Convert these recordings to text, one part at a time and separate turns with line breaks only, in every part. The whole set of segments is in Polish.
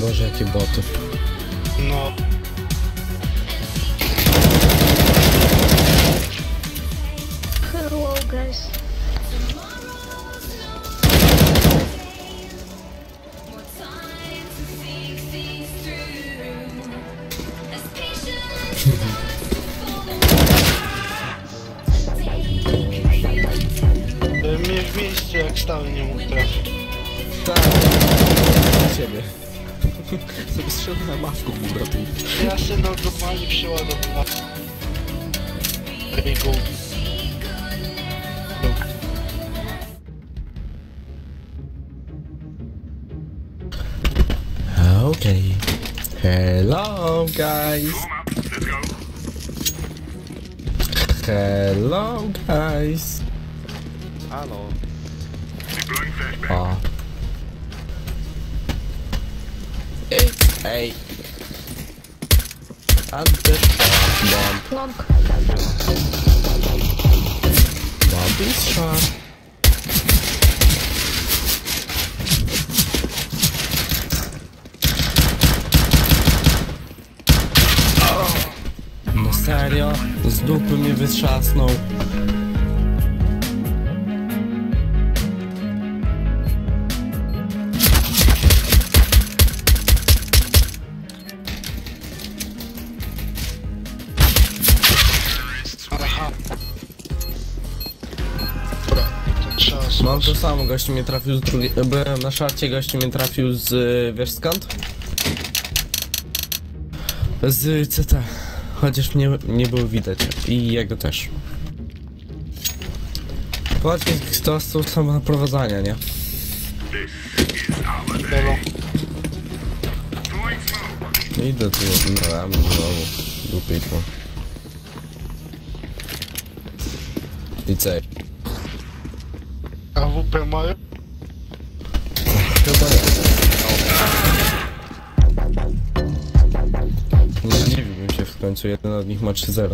Boże, jakie boty.
No.
Hello guys.
Mnie w miejscu jak stałem nie mógł trafić.
Tak, na ciebie. Sobie strzelę na masku, bratu.
Ja się normalnie przeładowałem. Go.
Okay. Hello, guys. Hello, guys.
Halo.
O. Ej. Bomb.
Long.
Bomb is shot. No serio? Z dupy mnie wytrzasnął.
Aha. Dobra, to trzeba
Mam to samo, gościu mnie trafił z drugiej... Byłem na szarcie, gościu mnie trafił z... wiesz skąd? Z CT. Chociaż mnie nie było widać. I jego też. Popatrzcie, kto z tą samą naprowadzania, nie?
Hello.
Idę tu odmrałem znowu. Dupitło. I co?
AWP mają?
Chyba nie. Nie zdziwiłbym się w końcu, jeden od nich ma 3-0.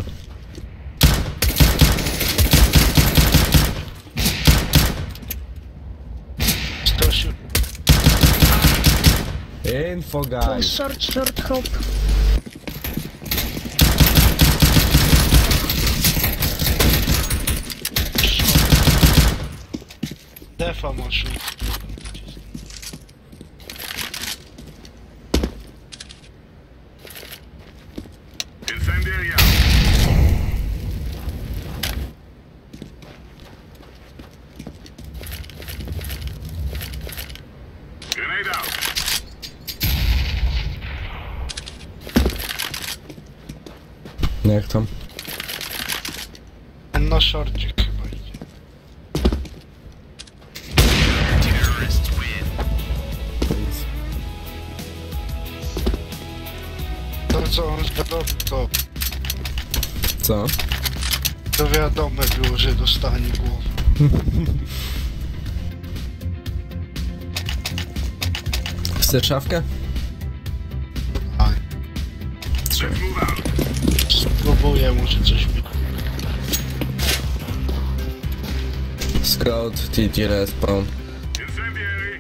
Strasił.
Info guys.
Short hope.
Defa masz.
Incendiaria. Grenade out.
No jak tam?
Na szorcie chyba idzie. To co on zgadał, to
Co?
to wiadome było, że dostanie głowę.
Chcesz szafkę?
Aj,
Let's move out.
spróbuję, może coś mi...
Scout, TT respawn.
Incendiary.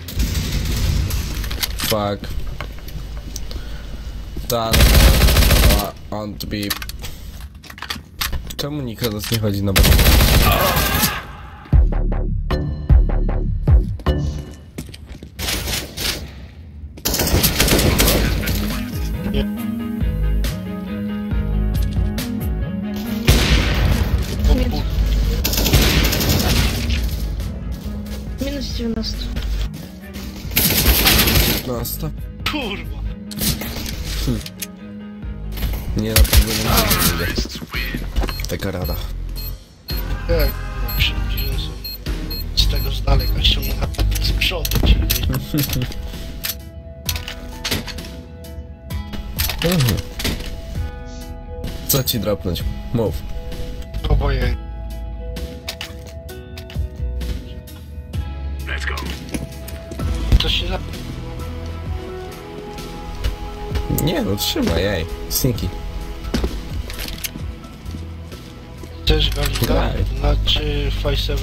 Fuck. Done. On to be. Czemu nikt do nas nie chodzi na bazę?
Nie. O
Mid.
kur...
Minus 90.
15.
Kurwa!
Nie na pewno nie mogę. Taka rada.
Jak no, przybliżę sobie. Z tego z daleka ściągnę z przodu ci.
Co ci dropnąć? Mów.
Obojętnie.
Let's go.
To się za...
Nie no, trzymaj, ej. Sneaky.
Chcesz galika?
Daj.
Znaczy 5-7?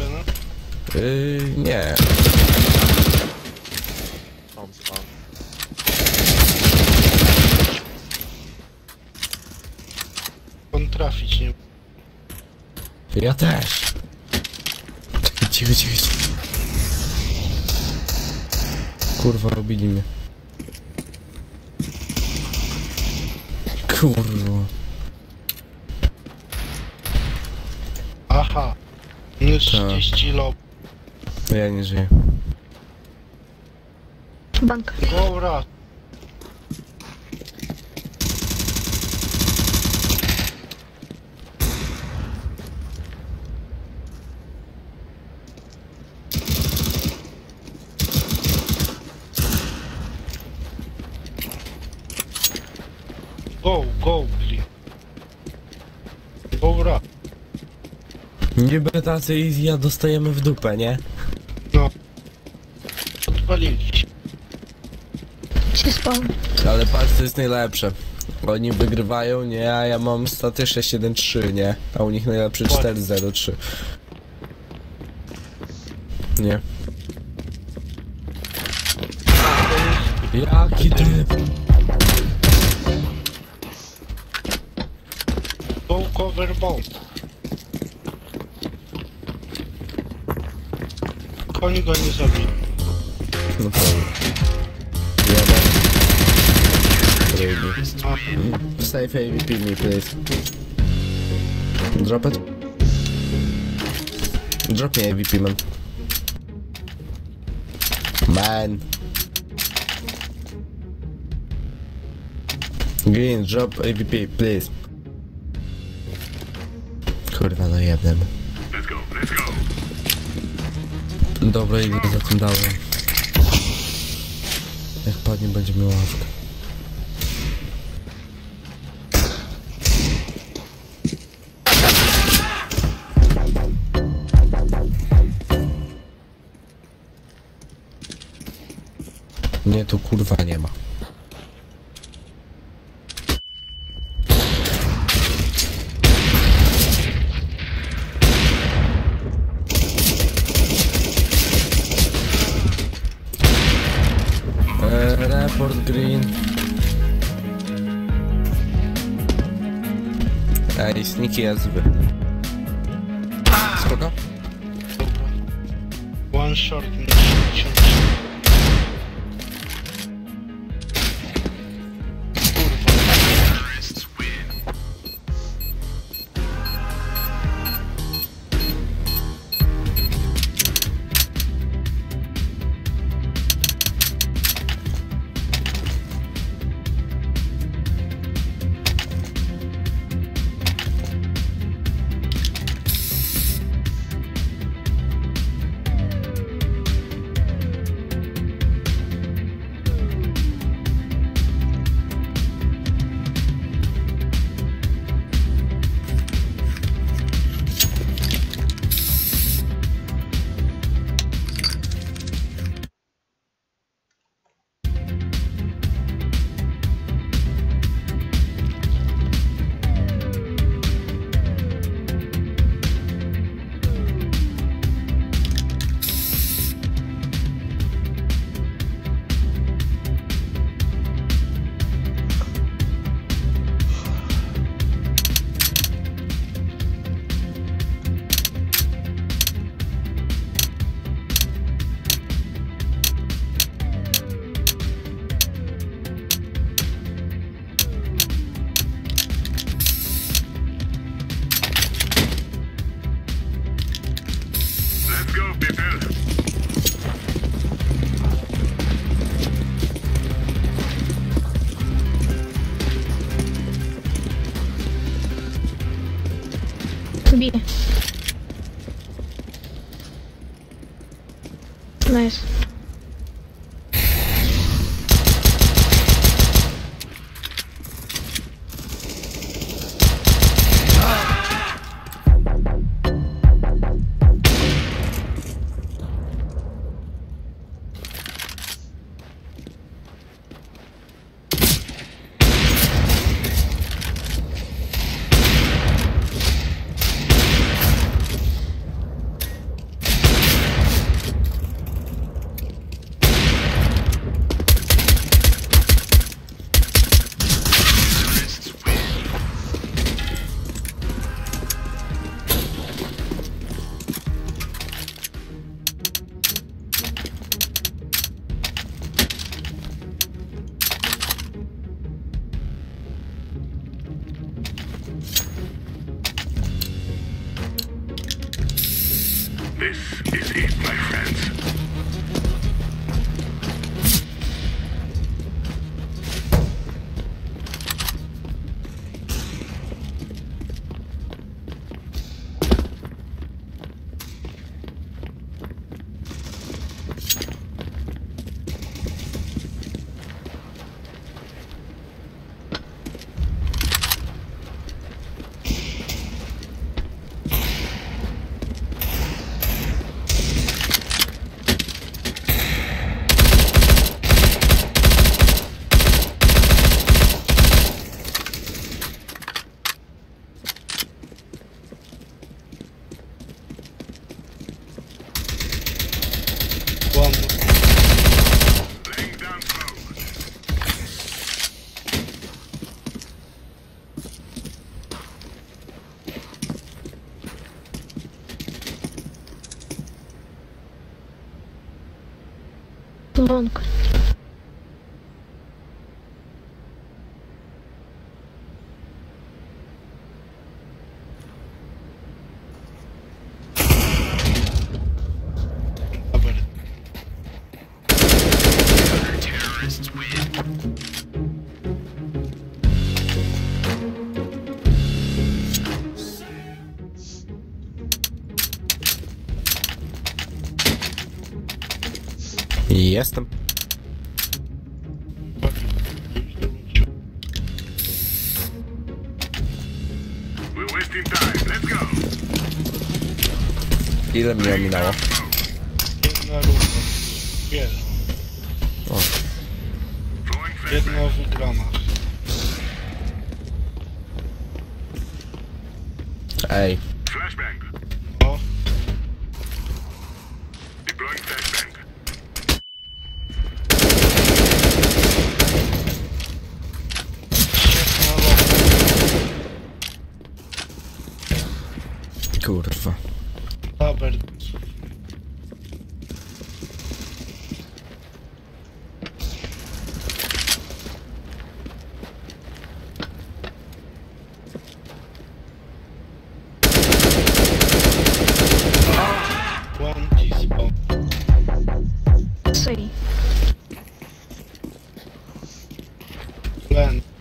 Nie.
Bombs on.
trafić nie.
Ja też. Cicho, cicho, cicho. Kurwa, robili mnie. Kurwa.
Aha. Minus 30 lob.
Ja nie żyję.
Bank.
Dobra. Go, please. Dobra.
Niby tacy easy, a dostajemy w dupę, nie?
No. Odpalili się.
Się spawn.
Ale patrz, co jest najlepsze. Oni wygrywają, nie? A ja mam staty 6-1-3, nie? A u nich najlepszy 4-0-3. Nie. Jaki typ?
Go cover bomb. Oni go nie zabili.
No to... Jeden. Drugi. Save AVP me, please. Drop it. Drop me AVP, man. Man. Green, drop AVP, please. Kurwa, no jednym.
Let's go, let's go.
Dobra, idę za tym dałem. Jak padnie, będzie miał ławkę. Nie, tu kurwa nie ma. Report green. Ej, sneaky jazwy. Spoko?
One short minus 60.
Let's go, people.
Bije. Nice.
This is it, my friends.
One.
Laying down smoke.
Long.
Dobra.
Jestem.
We're wasting time. Let's go.
Ile mnie minęło?
Jedna runda. Wiele.
O,
Throwing flashbang.
Jedna wygrana.
ej.
Flashbang.
O,
Deploying flashbang.
świetna locha.
Kurwa.
Dobra. One T-spawn.
Sorry.
Plan.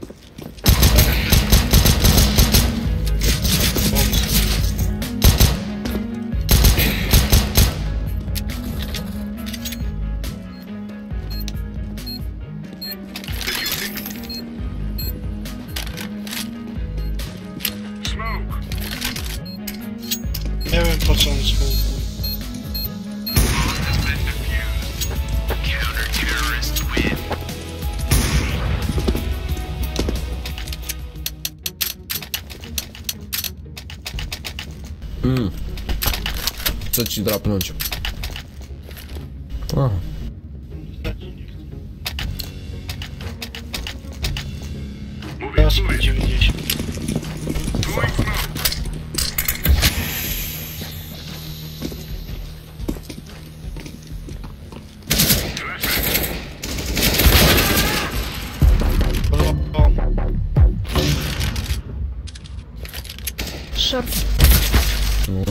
Smoke.
Nie wiem po co on smoke.
Counter-terrorists win.
Co ci dropnąć? O,
Teraz po 90.
Throwing smoke.
Short.
no.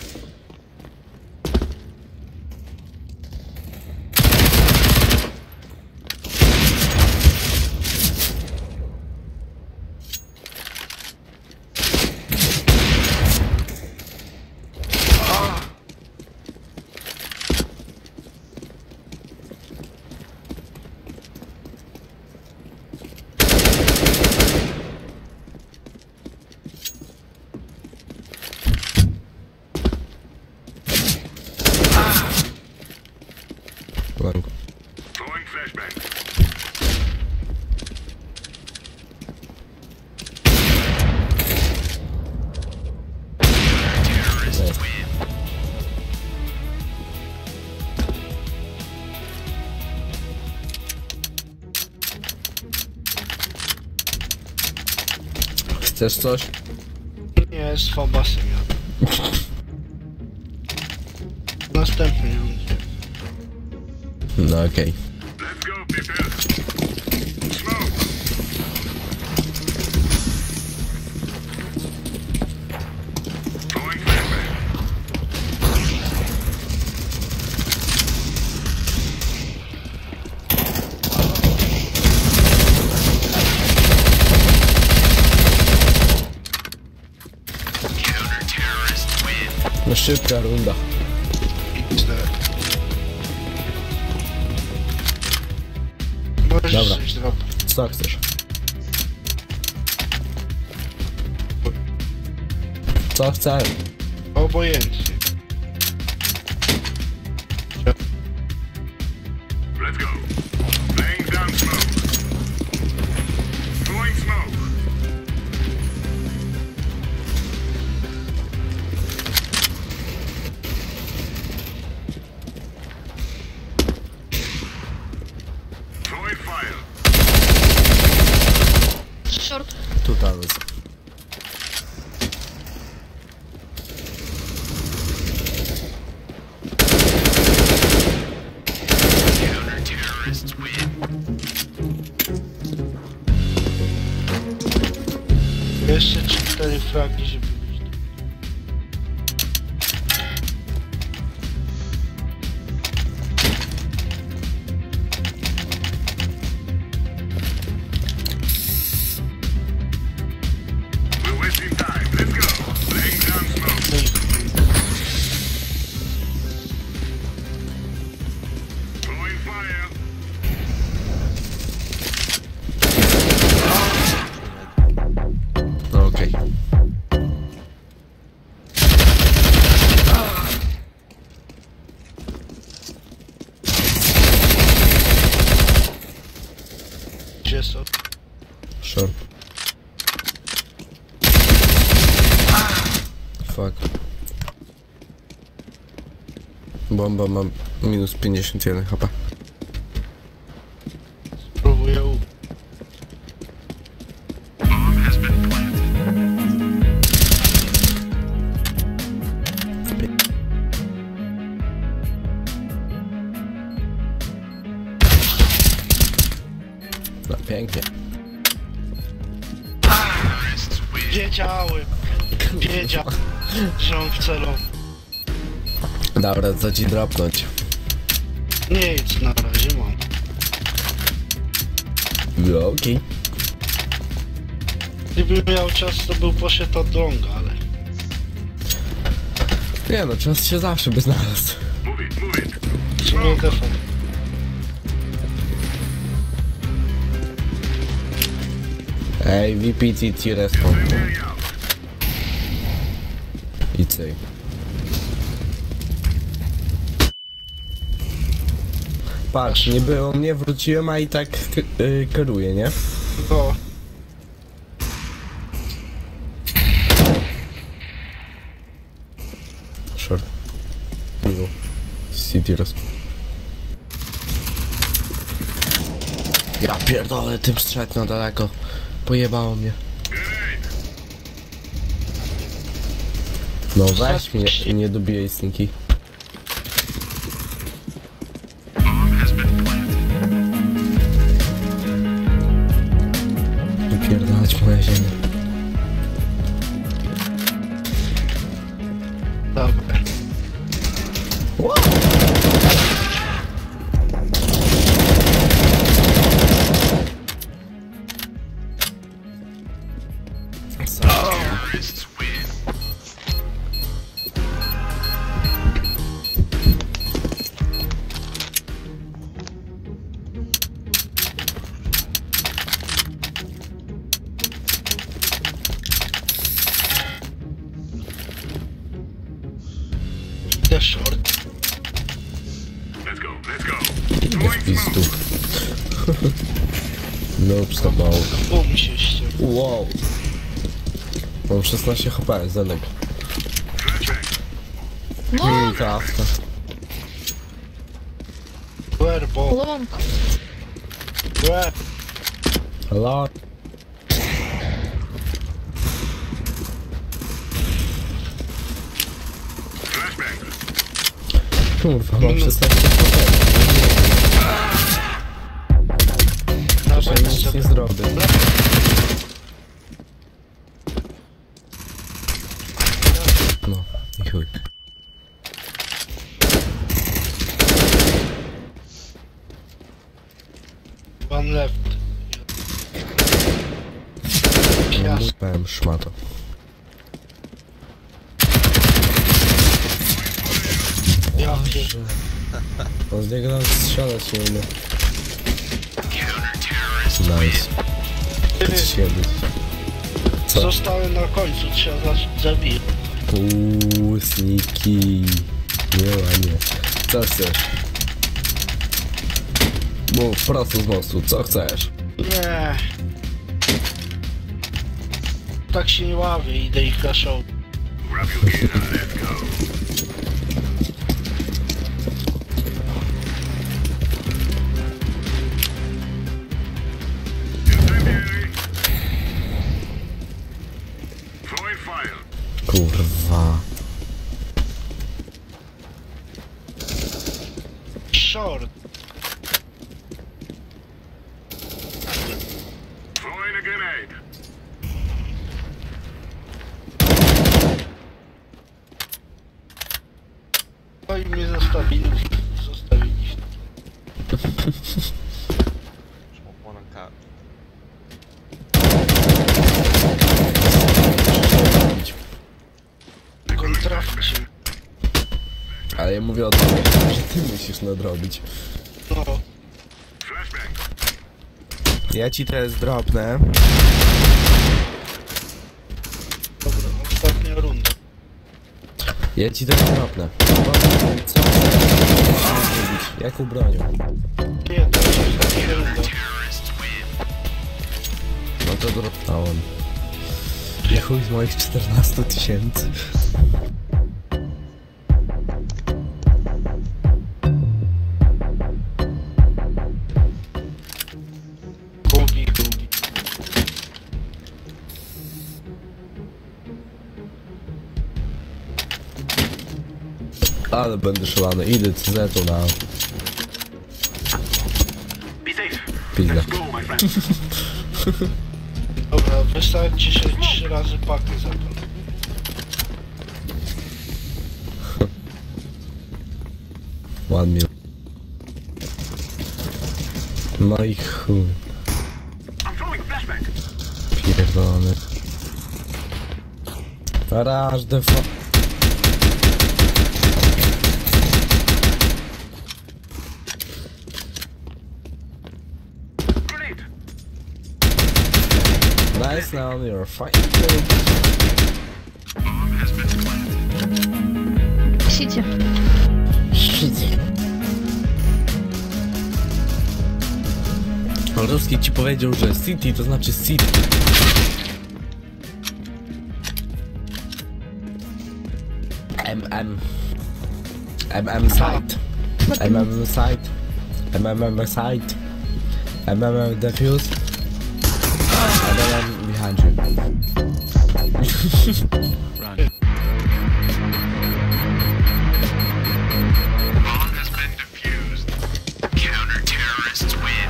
Long.
Throwing flashbang.
Nice. Chcesz coś?
Nie, z Fabasem jadę. Następny rundzie.
No okej.
Let's go, people. Smoke. Throwing flashbang.
Szybka runda.
Możesz
Dobra.
coś zrobić.
Co chcesz? Co chcę?
Obojętnie.
Let's go. Laying down smoke. Throwing smoke. Throwing fire.
Short.
Tutaj jest.
Counter-terrorists win.
Jeszcze 4 fragi, żeby być.
We're wasting time. Let's go. Laying down smoke. Throwing fire.
No okej.
Gdzie są?
Short. Fuck. Bomba mam minus 51 HP.
Próbuję
Bomb has been planted.
No pięknie.
Terrorists win.
Wiedziałem. Wiedziałem, że on wcelował.
Dobra, co ci dropnąć?
Nic, na razie mam.
No okej.
Gdybym miał czas, to był poszedł od longa, ale...
Nie no, czas się zawsze by znalazł.
Move it, move it.
W sumie defon.
Ej, VPTT respawn.
Incendiary out.
I cyj. Patrz, nie było mnie, wróciłem, a i tak kieruję, nie?
No,
Short. Miło. City roz... Ja pierdolę, tym strzedł na daleko. Pojebało mnie.
Grenade.
No weź mnie, nie dobijaj sneaky.
Bomb has been planted.
Wypierdalać moja ziemia.
dobra.
Terrorists win.
The short.
Let's go, let's go.
Bez
Throwing
pistu.
smoke.
No wstawało.
Bum się ściął.
Wow. Mam 16 HP, Zenek.
Flashbang.
No,
Kawka.
Where, bo?
long.
Where?
Hello?
Flashbang.
Kurwa, mam 16 HP.
Dawaj,
Ja nic nie zrobię. No, i chuj.
One left.
No,
Jasne.
mówiłem, szmato. Boże. On z niego nawet strzelać nie umie. Nice. Siedzi. Co?
Zostałem na końcu, trzeba zabić.
Sniki. Nie ładnie. Co chcesz? Mów prosto z mostu, co chcesz?
Nie. Tak się nie ławię, idę ich kaszą.
Grab your gear and let's go. Incendiary. Throwing fire.
Kurwa.
Short.
Throwing a grenade.
No i mnie zostawili.
One on top.
Jak on trafi się.
Ale ja mówię o tym, że ty musisz nadrobić.
No.
Flashbang.
Ja ci teraz dropnę.
Dobra, ostatnia runda.
Ja ci teraz dropnę. Co chcesz zrobić? Jaką bronią?
Nie, to jest ostatnia runda.
No to dropnąłem. I chuj z moich 14 000.
Gubi.
Ale będę szalony. Idę z zetu na
Be safe.
pizdę.
Go, my friend.
Dobra, wystarczy się 3 razy pakę za to.
One mil. No i chuj.
I'm throwing flashbang.
Pierdolony. Rush the fuck.
Grenade.
Nice, now you're fine.
Sidzie.
Ruski ci powiedział, że city to znaczy city. Site. Site. Site. Defuse. Behind you.
Bomb has been defused. Counter-terrorists win.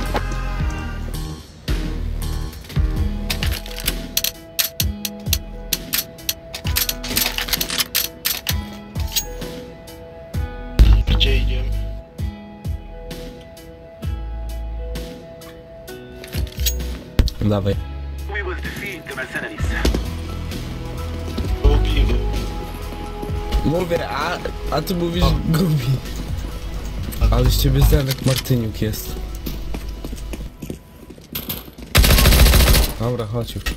Gdzie idziemy?
Dawaj.
We will defeat the mercenaries.
Gubi.
Mówię, a ty mówisz gubi. Ale z ciebie Zenek Martyniuk jest. Dobra, chodź już.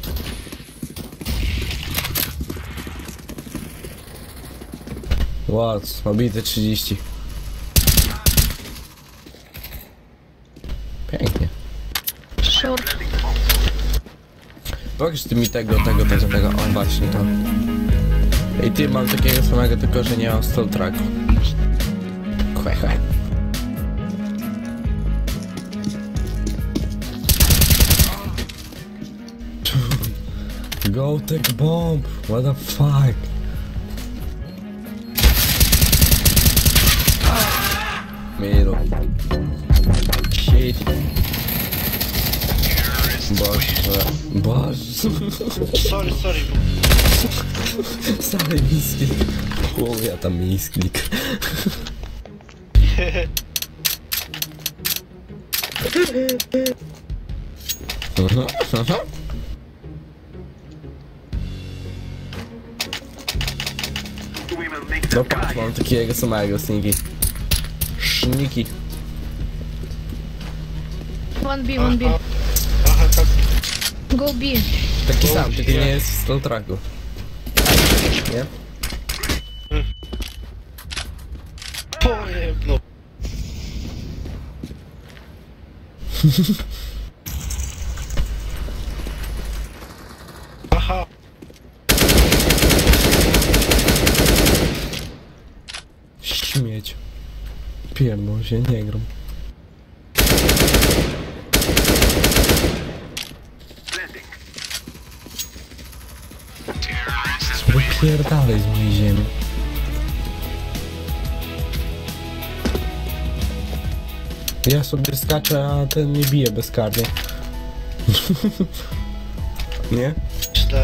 What? Obite 30. Pięknie.
Short.
Pokaż ty mi tego. O, właśnie to. I ty mam takiego samego, tylko że nie mam stall tracku. Chłe. Go take bomb! What the fuck? Middle. Shit. Boże.
Sorry.
Stary misklik. O, ja tam misklik.
We will make
No
them
patrz,
cry.
mam takiego samego sneaky. Niki.
1B, 1B.
Aha, tak.
Go B.
Taki
O,
sam, tylko
nie.
nie jest w Steel Tracku. Nie?
Pojebno. Aha.
Śmieć. Pierdol się, nie gram. Wypierdalaj z mojej ziemi. Ja sobie skaczę, a ten nie bije bezkarnie. Nie?
Źle.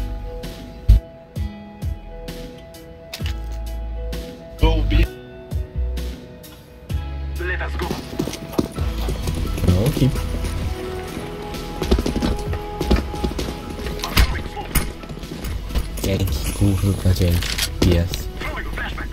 Go B.
Let us go.
No, hip. Dzięki, kurwa, dzięki. Jest.
Throwing a flashback.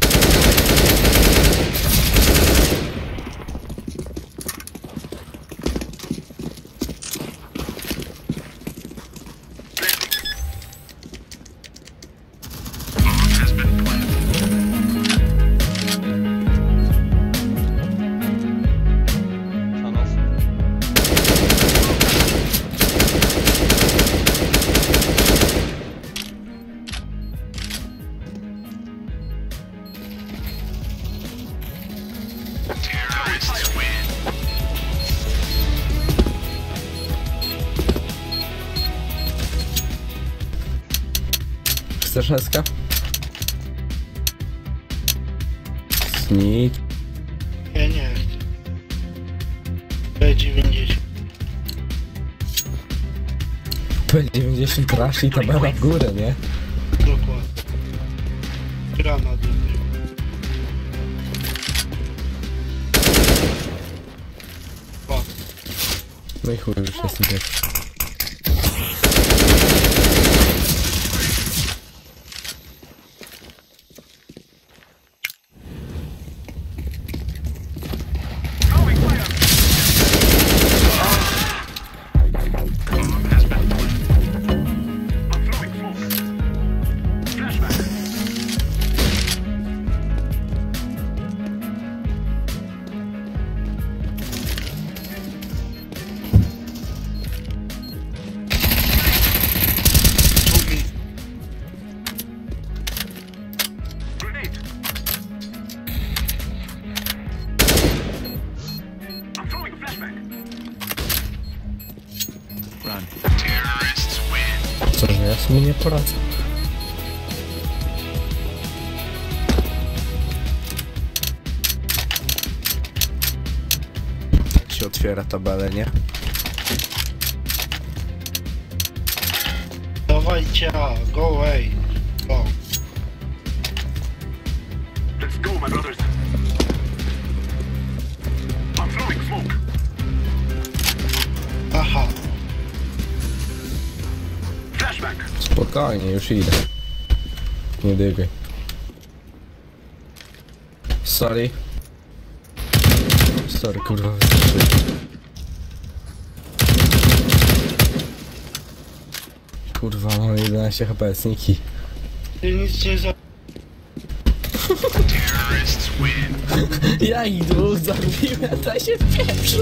Chcesz SK? Sneak.
Ja nie chcę. B90.
P90 trash i tabela w górę, nie?
Dokładnie. Grana do tyłu. O,
No i chuj, już jestem pierwszy.
Throwing fire. I'm throwing smoke. Flashback.
drugi.
Grenade. I'm throwing a flashback. Run. Terrorists win.
Co, że ja sobie nie poradzę. Tak się otwiera tabelę, nie?
Dawajcie, go away. Go.
Let's go, my brothers. I'm throwing smoke.
Aha.
Flashback.
Spokojnie, już idę. Nie dygaj. Sorry. Sorry, kurwa, wystarczy. Kurwa, mam 11 HP, sniki.
Ty nic nie za...
Terrorists win.
Ja ich dwóch zabiłem, ta się wpieprzył.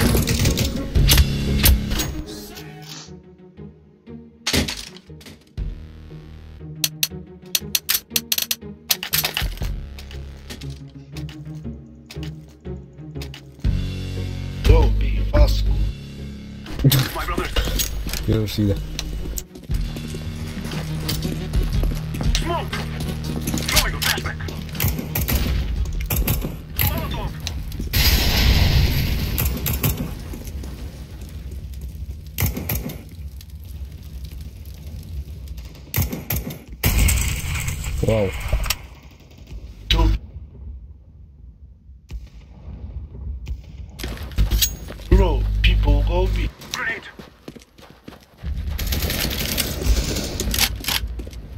Go B, fast.
My brothers.
Już idę.
Smoke. Throwing a flashback. Molotov.
Wow.
Two. Bro, people go B.
Grenade.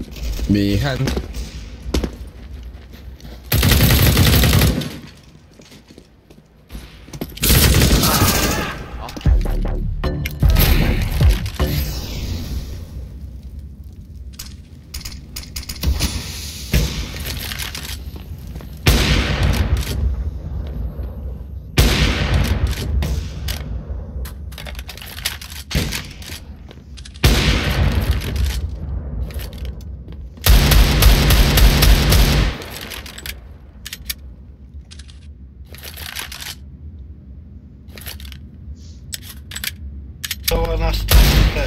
Behind.
Cała nas te...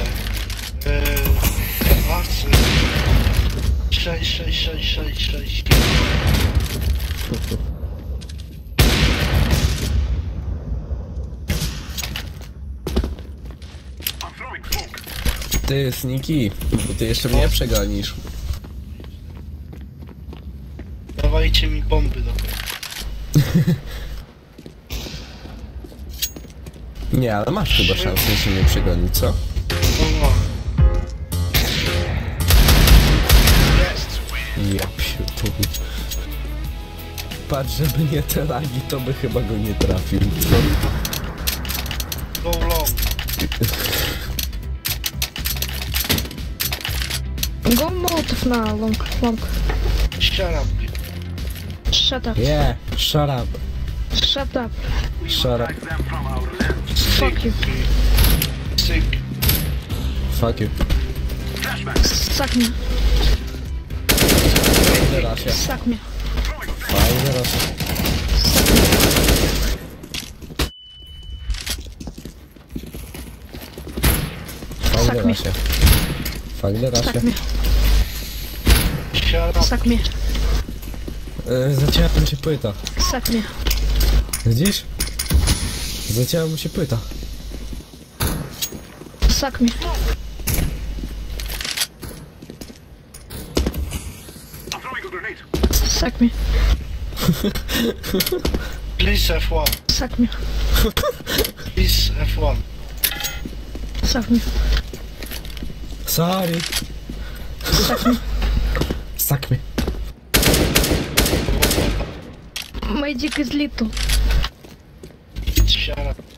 Asy. 6.
I'm throwing smoke.
Ty, Sniki, bo ty jeszcze mnie przegonisz.
Dawajcie mi bomby do tego.
Nie, ale masz chyba szansę się mnie przegonić, co?
No.
Ja pierdolę. Patrz, żeby nie te lagi, to by chyba go nie trafił, co?
Go long.
Go Molotov na long.
Shut up.
Shut up.
Yeah, shut up.
Shut up.
Shut up.
Like them from our land.
Fuck you.
Sick.
Fuck you.
Suck me.
Fajny rasie.
Suck me.
Fajny rasie. Fajny
Suck me.
rasie. Fajny
Suck
rasie.
me.
Shut up.
Suck me.
Zacięła mi się płyta.
Suck me.
Widzisz? Zacięła mi się płyta.
Suck me.
I'm throwing a grenade.
Suck me.
Please F1.
Suck me.
Please F1.
Suck me.
Sorry.
Suck me.
Suck me.
My dick is little.
Shut up.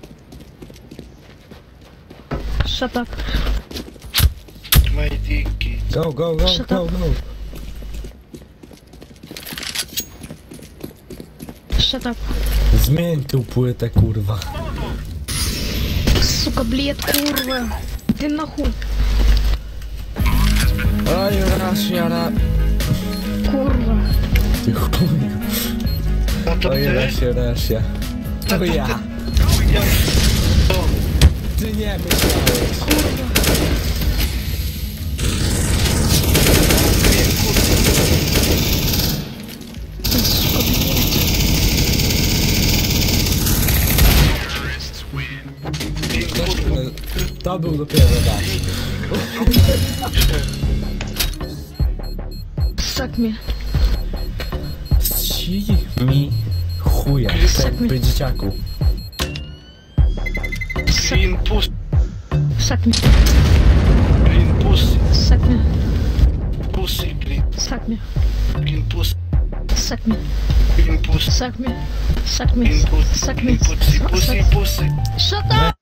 Shut up.
My dicky.
Go.
Shut up. Shut up.
Zmień tą płytę, kurwa.
Сука, блед, курва. Ты нахуй.
Oj, Rasiara.
Курва.
Ty chuju.
A to
Oj,
ty?
Rasia. To ja.
Ja. To.
Ty nie myślałeś.
Курва. Сука, блед.
To był dopiero raz.
Suck me.
Ci mi chuja, tępy dzieciaku.
Clean pussy.
Suck me.
Clean pussy.
Suck me.
Pussy clean.
Suck me.
Clean pussy.
Suck me.
Clean pussy.
Suck me. Suck me.
Clean pussy.
Suck me.
Clean pussy. Pussy.
Shut up!